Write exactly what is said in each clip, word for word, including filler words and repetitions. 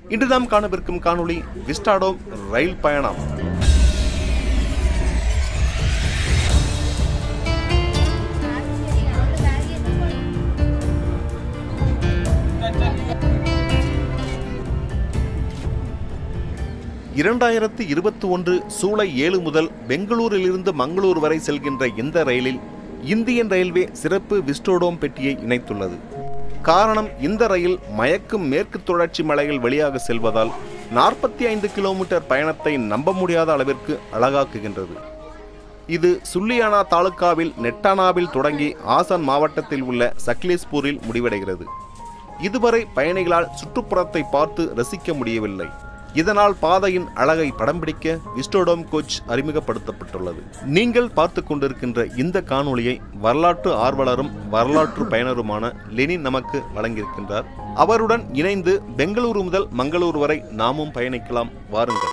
இன்று நாம் காணவிருக்கும் காணொளி விஸ்டாடோம் ரயில் பயணம். இரண்டாயிரத்தி இருபத்தி ஒன்று சூலை ஏழு முதல் பெங்களூரிலிருந்து மங்களூர் வரை செல்கின்ற இந்த ரயிலில் இந்தியன் ரயில்வே சிறப்பு விஸ்டாடோம் பெட்டியை இணைத்துள்ளது. காரணம், இந்த ரயில் மயக்கும் மேற்கு தொடர்ச்சி மலைகள் வழியாக செல்வதால் நாற்பத்தி ஐந்து கிலோமீட்டர் பயணத்தை நம்ப முடியாத அளவிற்கு அழகாக்குகின்றது. இது சுல்லியானா தாலுகாவில் நெட்டானாவில் தொடங்கி ஆசான் மாவட்டத்தில் உள்ள சக்லேஷ்பூரில் முடிவடைகிறது. இதுவரை பயணிகளால் சுற்றுப்புறத்தை பார்த்து ரசிக்க முடியவில்லை. இதனால் பாதையின் அழகை படம் பிடிக்க விஸ்டாடோம் கோச் அறிமுகப்படுத்தப்பட்டுள்ளது. நீங்கள் பார்த்து கொண்டிருக்கின்ற இந்த காணொளியை வரலாற்று ஆர்வலரும் வரலாற்று பயணருமான லெனின் நமக்கு வழங்கியிருக்கின்றார். அவருடன் இணைந்து பெங்களூரு முதல் மங்களூர் வரை நாமும் பயணிக்கலாம், வாருங்கள்.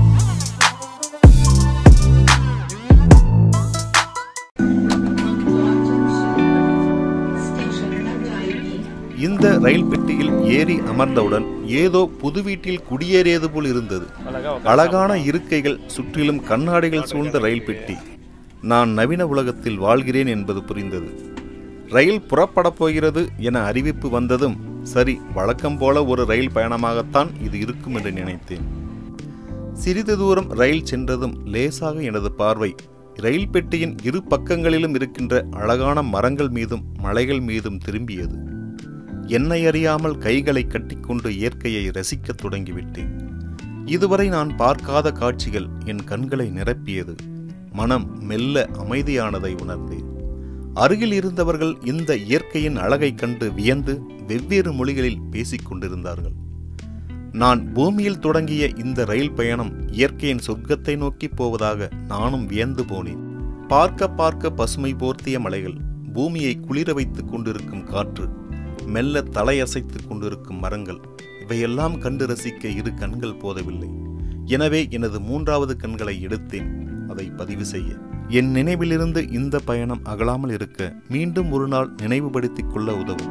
இந்த ரயில் பெட்டியில் ஏறி அமர்ந்தவுடன் ஏதோ புது வீட்டில் குடியேறியது போல் இருந்தது. அழகான இருக்கைகள், சுற்றிலும் கண்ணாடிகள் சூழ்ந்த ரயில் பெட்டி. நான் நவீன உலகத்தில் வாழ்கிறேன் என்பது புரிந்தது. ரயில் புறப்படப் போகிறது என அறிவிப்பு வந்ததும், சரி, வழக்கம் போல ஒரு ரயில் பயணமாகத்தான் இது இருக்கும் என்று நினைத்தேன். சிறிது தூரம் ரயில் சென்றதும் லேசாக எனது பார்வை ரயில் பெட்டியின் இரு பக்கங்களிலும் இருக்கின்ற அழகான மரங்கள் மீதும் மலைகள் மீதும் திரும்பியது. என்னை அறியாமல் கைகளை கட்டிக்கொண்டு இயற்கையை ரசிக்கத் தொடங்கிவிட்டேன். இதுவரை நான் பார்க்காத காட்சிகள் என் கண்களை நிரப்பியது. மனம் மெல்ல அமைதியானதை உணர்ந்தேன். அருகில் இருந்தவர்கள் இந்த இயற்கையின் அழகை கண்டு வியந்து வெவ்வேறு மொழிகளில் பேசிக் கொண்டிருந்தார்கள். நான் பூமியில் தொடங்கிய இந்த ரயில் பயணம் இயற்கையின் சொர்க்கத்தை நோக்கி போவதாக நானும் வியந்து போனேன். பார்க்க பார்க்க பசுமை போர்த்திய மலைகள், பூமியை குளிர வைத்துக் கொண்டிருக்கும் காற்று, மெல்ல தலையசைத்துக் கொண்டிருக்கும் மரங்கள், இவையெல்லாம் கண்டு ரசிக்க இரு கண்கள் போதவில்லை. எனவே எனது மூன்றாவது கண்களை எடுத்தேன், அதை பதிவு செய்ய. என் நினைவிலிருந்து இந்த பயணம் அகலாமல் இருக்க மீண்டும் ஒரு நாள் நினைவுபடுத்திக் கொள்ள உதவும்.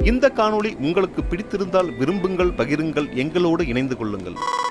இந்த காணொளி உங்களுக்கு பிடித்திருந்தால் விரும்புங்கள், பகிருங்கள், எங்களோடு இணைந்து கொள்ளுங்கள்.